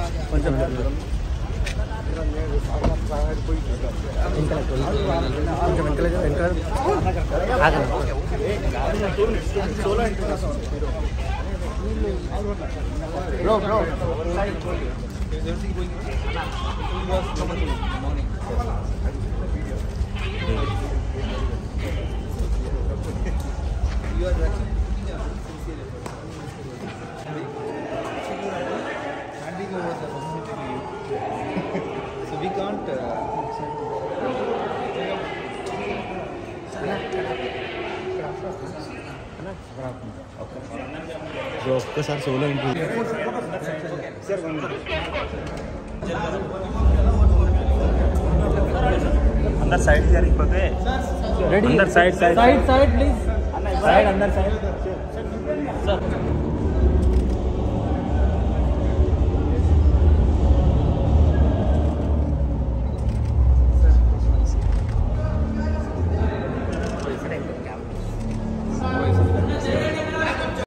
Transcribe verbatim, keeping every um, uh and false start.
కొంచెం bro bro So we can't. Bro ఒక్కసారి solo interview अंदर साइड జరిగిపోతే రెడీ अंदर side side side side please side अंदर साइड सर